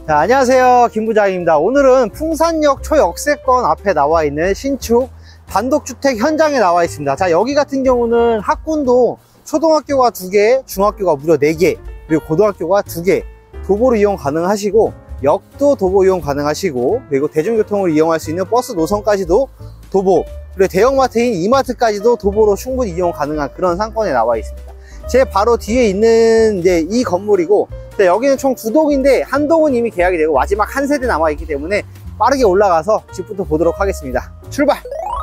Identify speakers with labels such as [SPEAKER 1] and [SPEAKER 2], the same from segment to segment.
[SPEAKER 1] 자, 안녕하세요, 김 부장입니다. 오늘은 풍산역 초역세권 앞에 나와 있는 신축 단독주택 현장에 나와 있습니다. 자, 여기 같은 경우는 학군도 초등학교가 2개, 중학교가 무려 4개, 그리고 고등학교가 2개 도보로 이용 가능하시고, 역도 도보 이용 가능하시고, 그리고 대중교통을 이용할 수 있는 버스 노선까지도 도보, 그리고 대형마트인 이마트까지도 도보로 충분히 이용 가능한 그런 상권에 나와 있습니다. 제 바로 뒤에 있는 이제 이 건물이고, 여기는 총 2동인데 한 동은 이미 계약이 되고 마지막 한 세대 남아 있기 때문에 빠르게 올라가서 집부터 보도록 하겠습니다. 출발!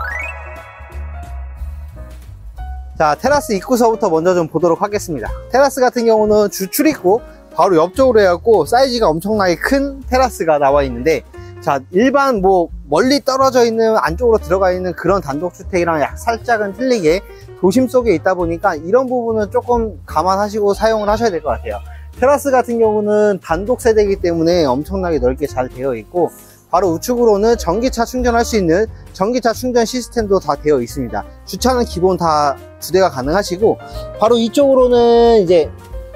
[SPEAKER 1] 자, 테라스 입구서부터 먼저 좀 보도록 하겠습니다. 테라스 같은 경우는 주출입구 바로 옆쪽으로 해갖고 사이즈가 엄청나게 큰 테라스가 나와 있는데, 자, 일반 멀리 떨어져 있는 안쪽으로 들어가 있는 그런 단독주택이랑 살짝은 틀리게 도심 속에 있다 보니까 이런 부분은 조금 감안하시고 사용을 하셔야 될 것 같아요. 테라스 같은 경우는 단독 세대이기 때문에 엄청나게 넓게 잘 되어 있고, 바로 우측으로는 전기차 충전할 수 있는 전기차 충전 시스템도 다 되어 있습니다. 주차는 기본 다 2대가 가능하시고, 바로 이쪽으로는 이제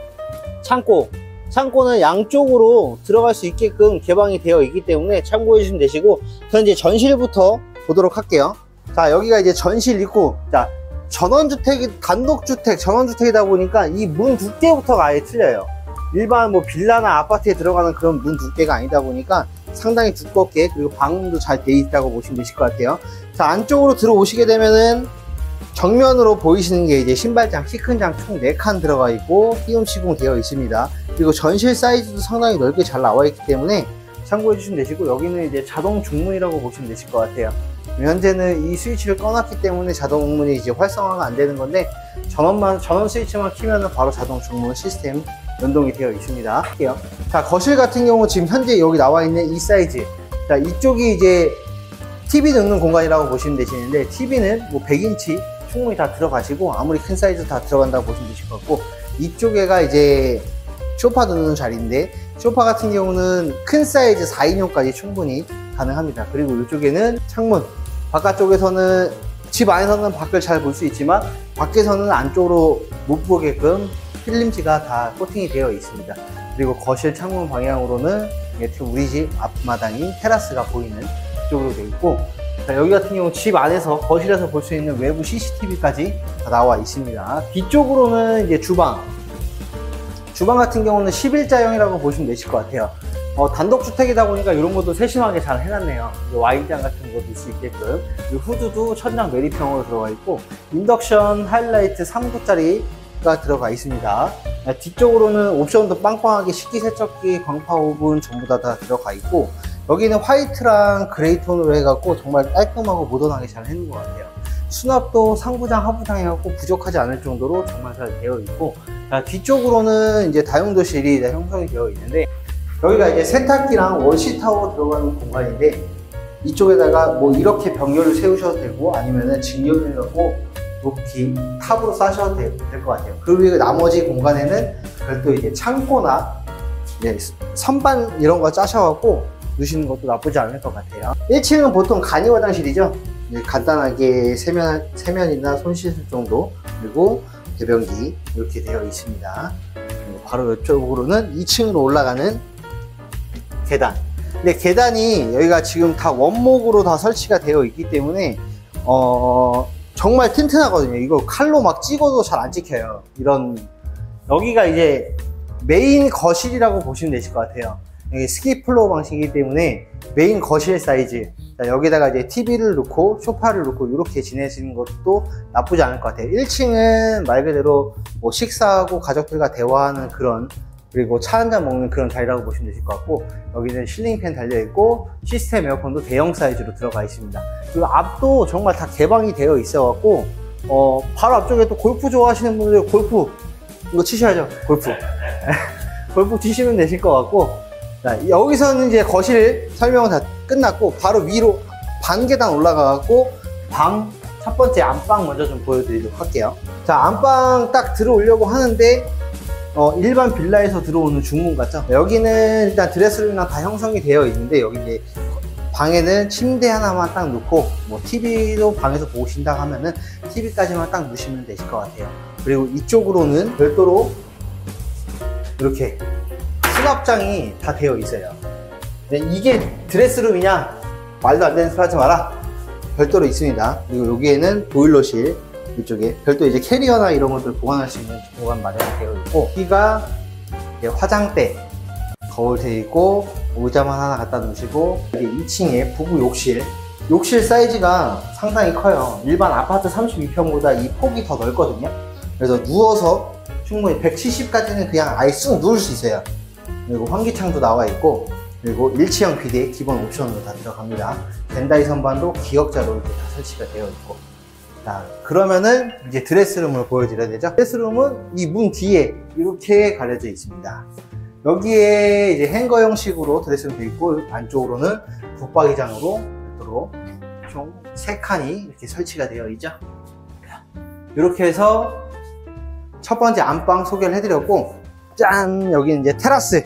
[SPEAKER 1] 창고는 양쪽으로 들어갈 수 있게끔 개방이 되어 있기 때문에 참고해 주시면 되시고, 저는 이제 전실부터 보도록 할게요. 자, 여기가 이제 전실 입구. 자, 단독주택 전원주택이다 보니까 이 문 두께부터가 아예 틀려요. 일반 빌라나 아파트에 들어가는 그런 문 두께가 아니다 보니까 상당히 두껍게, 그리고 방음도 잘 돼 있다고 보시면 되실 것 같아요. 자, 안쪽으로 들어오시게 되면은 정면으로 보이시는 게 이제 신발장, 키큰 장 총 4칸 들어가 있고 띄움 시공 되어 있습니다. 그리고 전실 사이즈도 상당히 넓게 잘 나와 있기 때문에 참고해 주시면 되시고, 여기는 이제 자동 중문이라고 보시면 되실 것 같아요. 현재는 이 스위치를 꺼놨기 때문에 자동문이 이제 활성화가 안 되는 건데, 전원 스위치만 키면은 바로 자동 중문 시스템 연동이 되어 있습니다. 할게요. 자, 거실 같은 경우 지금 현재 여기 나와 있는 이 사이즈. 자, 이쪽이 이제 TV 넣는 공간이라고 보시면 되시는데, TV는 100인치 충분히 다 들어가시고, 아무리 큰 사이즈 다 들어간다고 보시면 되실 것 같고, 이쪽에가 이제 소파 넣는 자리인데, 소파 같은 경우는 큰 사이즈 4인용까지 충분히 가능합니다. 그리고 이쪽에는 창문, 바깥쪽에서는, 집 안에서는 밖을 잘 볼 수 있지만 밖에서는 안쪽으로 못 보게끔 필름지가 다 코팅이 되어 있습니다. 그리고 거실 창문 방향으로는 우리 집 앞마당인 테라스가 보이는 쪽으로 되어 있고, 자, 여기 같은 경우 집 안에서, 거실에서 볼 수 있는 외부 CCTV까지 다 나와 있습니다. 뒤쪽으로는 이제 주방 같은 경우는 11자형이라고 보시면 되실 것 같아요. 단독주택이다 보니까 이런 것도 세심하게 잘 해놨네요. 와인잔 같은 거 넣을 수 있게끔. 그리고 후드도 천장 매립형으로 들어가 있고, 인덕션 하이라이트 3구짜리가 들어가 있습니다. 뒤쪽으로는 옵션도 빵빵하게 식기세척기, 광파 오븐 전부 다 들어가 있고, 여기는 화이트랑 그레이 톤으로 해갖고 정말 깔끔하고 모던하게 잘 해놓은 것 같아요. 수납도 상부장, 하부장 해갖고 부족하지 않을 정도로 정말 잘 되어 있고, 자, 뒤쪽으로는 이제 다용도실이 형성이 되어 있는데, 여기가 이제 세탁기랑 월시타워 들어가는 공간인데, 이쪽에다가 이렇게 벽열을 세우셔도 되고, 아니면은 직렬을 해갖고 높이 탑으로 싸셔도 될 것 같아요. 그리고 나머지 공간에는 별도 이제 창고나 선반 이런 거 짜셔갖고 두시는 것도 나쁘지 않을 것 같아요. 1층은 보통 간이 화장실이죠. 간단하게 세면이나 손 씻을 정도, 그리고 대변기 이렇게 되어 있습니다. 그리고 바로 이쪽으로는 2층으로 올라가는 계단. 근데 계단이 여기가 지금 다 원목으로 다 설치가 되어 있기 때문에 정말 튼튼하거든요. 이거 칼로 막 찍어도 잘 안 찍혀요. 여기가 이제 메인 거실이라고 보시면 되실 것 같아요. 여기 스키 플로어 방식이기 때문에 메인 거실 사이즈. 자, 여기다가 이제 TV를 놓고 소파를 놓고 이렇게 지내시는 것도 나쁘지 않을 것 같아요. 1층은 말 그대로 식사하고 가족들과 대화하는 그런, 그리고 차 한잔 먹는 그런 자리라고 보시면 되실 것 같고, 여기는 실링팬 달려있고 시스템 에어컨도 대형 사이즈로 들어가 있습니다. 그리고 앞도 정말 다 개방이 되어 있어 갖고 바로 앞쪽에 또 골프 좋아하시는 분들 골프 이거 치셔야죠. 골프 치시면 되실 것 같고, 자, 여기서는 이제 거실 설명은 다 끝났고, 바로 위로 반계단 올라가 갖고 방 첫 번째 안방 먼저 좀 보여드리도록 할게요. 자, 안방 딱 들어오려고 하는데 일반 빌라에서 들어오는 중문 같죠? 여기는 일단 드레스룸이랑 다 형성이 되어 있는데, 여기 이제 방에는 침대 하나만 딱 놓고, TV도 방에서 보신다 하면은 TV까지만 딱 놓으시면 되실 것 같아요. 그리고 이쪽으로는 별도로 이렇게 수납장이 다 되어 있어요. 네, 이게 드레스룸이냐? 말도 안 되는 소리 하지 마라. 별도로 있습니다. 그리고 여기에는 보일러실, 이쪽에 별도 이제 캐리어나 이런 것들 보관할 수 있는 공간 마련되어 있고, 여기가 이제 화장대, 거울 되어 있고, 의자만 하나 갖다 놓으시고, 여기 2층에 부부 욕실. 욕실 사이즈가 상당히 커요. 일반 아파트 32평보다 이 폭이 더 넓거든요. 그래서 누워서 충분히 170까지는 그냥 아예 쑥 누울 수 있어요. 그리고 환기창도 나와 있고, 그리고 일체형 비대 기본 옵션으로 다 들어갑니다. 덴다이 선반도 기역자로 이렇게 다 설치가 되어 있고. 자, 그러면은 이제 드레스룸을 보여드려야 되죠. 드레스룸은 이 문 뒤에 이렇게 가려져 있습니다. 여기에 이제 행거 형식으로 드레스룸 되어 있고, 안쪽으로는 붙박이장으로 총 3칸이 이렇게 설치가 되어 있죠. 이렇게 해서 첫 번째 안방 소개를 해드렸고, 짠! 여기는 이제 테라스.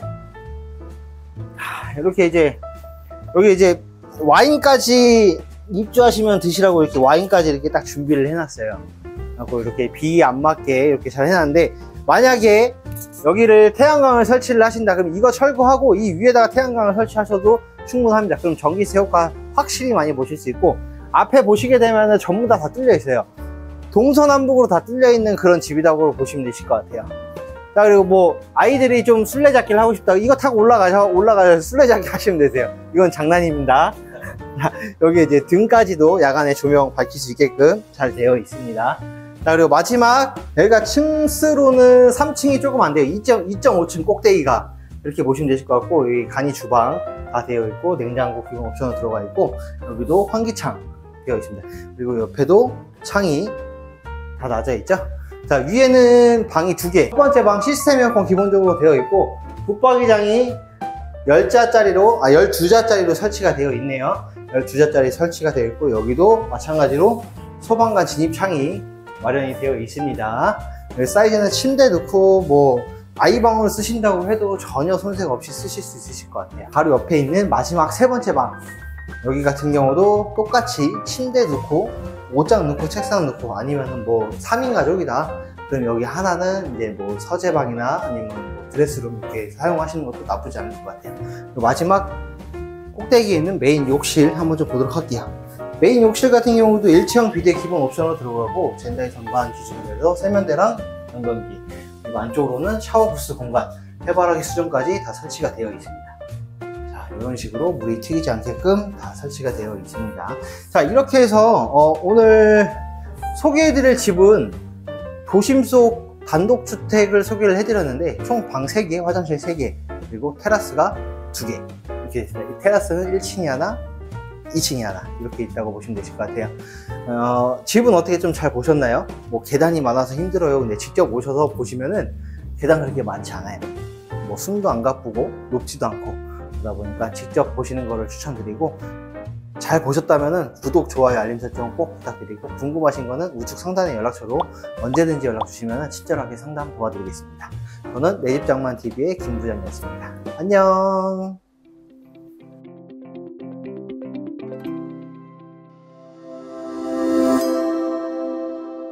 [SPEAKER 1] 이렇게 이제 여기 이제 와인까지 입주하시면 드시라고 이렇게 와인까지 이렇게 딱 준비를 해놨어요. 그리고 이렇게 비 안 맞게 이렇게 잘 해놨는데, 만약에 여기를 태양광을 설치를 하신다 그러면 이거 철거하고 이 위에다가 태양광을 설치하셔도 충분합니다. 그럼 전기세 효과 확실히 많이 보실 수 있고, 앞에 보시게 되면 전부 다 뚫려 있어요. 동서남북으로 다 뚫려 있는 그런 집이라고 보시면 되실 것 같아요. 자, 그리고 뭐 아이들이 좀 술래잡기를 하고 싶다, 이거 타고 올라가서 술래잡기 하시면 되세요. 이건 장난입니다. 여기 이제 등까지도 야간에 조명 밝힐 수 있게끔 잘 되어 있습니다. 자, 그리고 마지막, 여기가 층수로는 3층이 조금 안 돼요. 2.5층 꼭대기가 이렇게 보시면 되실 것 같고, 여기 간이 주방 다 되어 있고, 냉장고 기본 옵션으로 들어가 있고, 여기도 환기창 되어 있습니다. 그리고 옆에도 창이 다 낮아 있죠. 자, 위에는 방이 2개. 첫 번째 방 시스템 에어컨 기본적으로 되어 있고, 붙박이장이 12자짜리로 설치가 되어 있네요. 12자짜리 설치가 되어 있고, 여기도 마찬가지로 소방관 진입창이 마련이 되어 있습니다. 사이즈는 침대 넣고 뭐 아이방으로 쓰신다고 해도 전혀 손색 없이 쓰실 수 있으실 것 같아요. 바로 옆에 있는 마지막 3번째 방, 여기 같은 경우도 똑같이 침대 넣고 옷장 넣고 책상 넣고, 아니면은 뭐 3인 가족이다 그럼 여기 하나는 이제 뭐 서재방이나 아니면 뭐 드레스룸 이렇게 사용하시는 것도 나쁘지 않을 것 같아요. 그리고 마지막 꼭대기에 있는 메인 욕실 한번 좀 보도록 할게요. 메인 욕실 같은 경우도 일체형 비대 기본 옵션으로 들어가고, 젠다이 선반 기준으로 해서 세면대랑 변변기, 그리고 안쪽으로는 샤워 부스 공간, 해바라기 수전까지 다 설치가 되어 있습니다. 자, 이런 식으로 물이 튀기지 않게끔 다 설치가 되어 있습니다. 자, 이렇게 해서 오늘 소개해드릴 집은 도심 속 단독주택을 소개를 해드렸는데, 총 방 3개, 화장실 3개, 그리고 테라스가 2개 이렇게 있습니다. 이 테라스는 1층이 하나, 2층이 하나 이렇게 있다고 보시면 되실 것 같아요. 집은 어떻게 좀 잘 보셨나요? 뭐 계단이 많아서 힘들어요. 근데 직접 오셔서 보시면은 계단 그렇게 많지 않아요. 뭐 숨도 안 가쁘고 높지도 않고, 그러다 보니까 직접 보시는 거를 추천드리고, 잘 보셨다면은 구독, 좋아요, 알림 설정 꼭 부탁드리고, 궁금하신 거는 우측 상단의 연락처로 언제든지 연락 주시면 친절하게 상담 도와드리겠습니다. 저는 내집장만TV의 김부장이었습니다. 안녕.